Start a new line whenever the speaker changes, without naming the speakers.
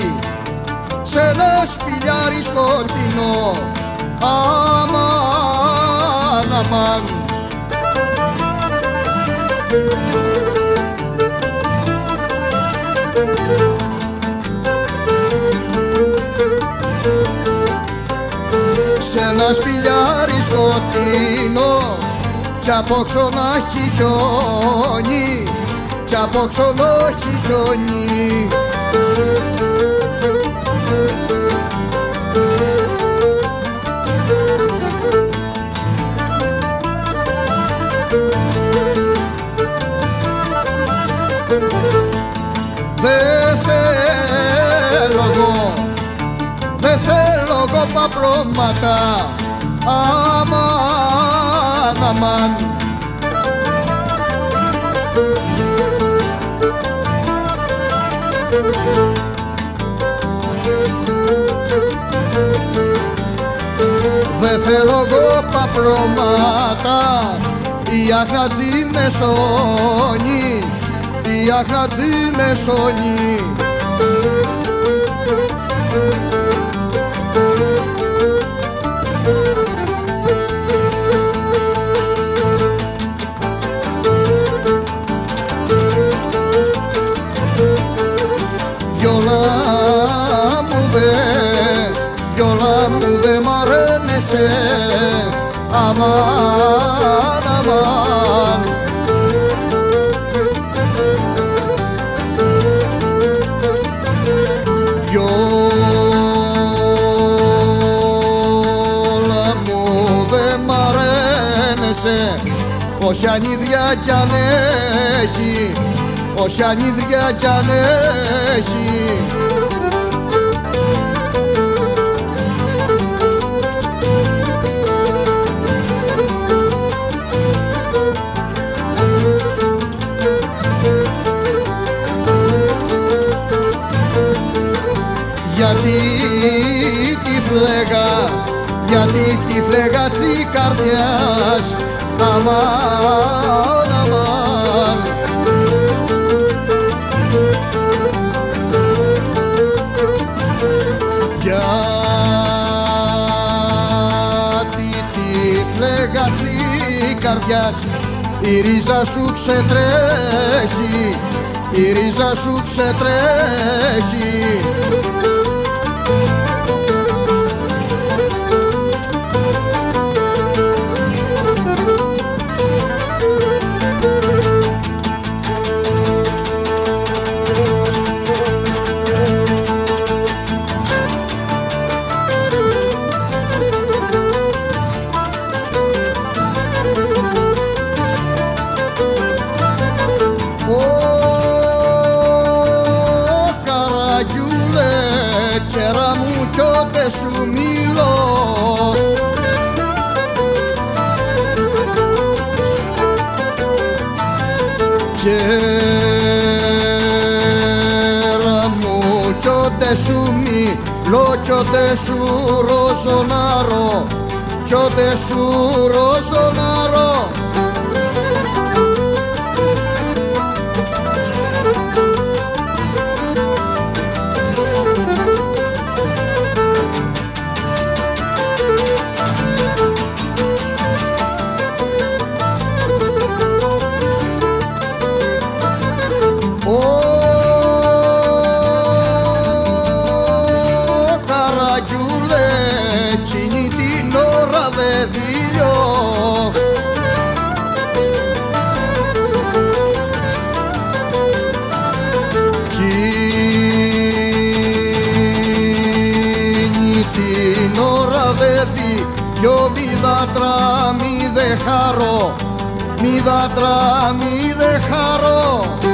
σε ένα σπηλιάρι σκοτεινό. Αμάν, αμάν. Σ' ένα σπηλιάρι σκοτεινό κι απόξω να έχει χιόνι, κι απόξω να έχει χιόνι. Δεν θέλω εγώ παπρώματα. Αμάν, αμάν. Δεν θέλω εγώ παπρώματα. Η αχατζή με σώνει, η αχατζή με σώνει. Βιόλα μου δε μ' αρένεσαι. Αμάν, αμάν. Βιόλα μου δε μ' αρένεσαι. Όση ανίδια κι αν έχει, όση ανίδια κι αν έχει. Γιατί τη φλέγα της καρδιάς. Αμάν, αμάν. Γιατί τη φλέγα της καρδιάς. Η ρίζα σου ξετρέχει, η ρίζα σου ξετρέχει. Κέρα μου κι ότε σου μιλώ. Κέρα μου κι ότε σου μιλώ, κι ότε σου ροζονάρω, κι ότε σου ροζονάρω. Εκείνη την ώρα δε δειλιώ. Εκείνη την ώρα δε δειλιώ. Μη δάτρα μη δε χαρώ, μη δάτρα μη δε χαρώ.